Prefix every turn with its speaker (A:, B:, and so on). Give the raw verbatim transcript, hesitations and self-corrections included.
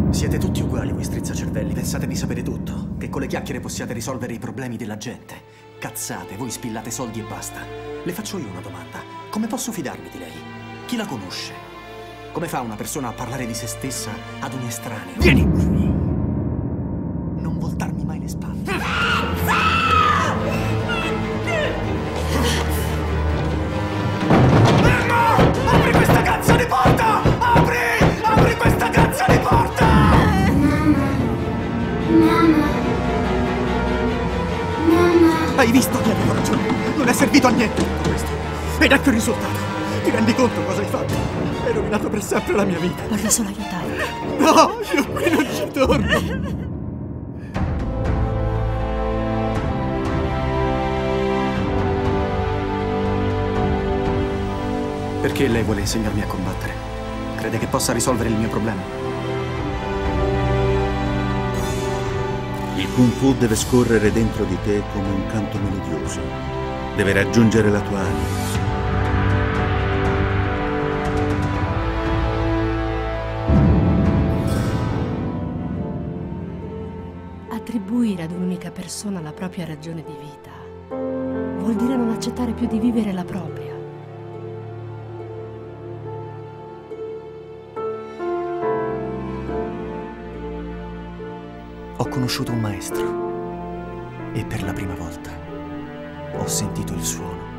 A: Siete tutti uguali voi strizzacervelli, pensate di sapere tutto, che con le chiacchiere possiate risolvere i problemi della gente. Cazzate, voi spillate soldi e basta. Le faccio io una domanda. Come posso fidarmi di lei? Chi la conosce? Come fa una persona a parlare di se stessa ad un estraneo? Vieni! Non voltarmi mai le spalle. Emma! Apri questa cazzo di porta! Apri! Apri questa cazzo di porta!
B: Mamma. Mamma.
A: Hai visto che avevo ragione? Non è servito a niente tutto questo. Ed ecco il risultato. Ti rendi conto cosa hai fatto? Hai rovinato per sempre la mia vita.
B: Vorrei solo aiutarti.
A: No, io qui non ci torno. Perché lei vuole insegnarmi a combattere? Crede che possa risolvere il mio problema?
C: Il Kung Fu deve scorrere dentro di te come un canto melodioso. Deve raggiungere la tua anima.
B: Attribuire ad un'unica persona la propria ragione di vita vuol dire non accettare più di vivere la propria.
A: Ho conosciuto un maestro e per la prima volta ho sentito il suono.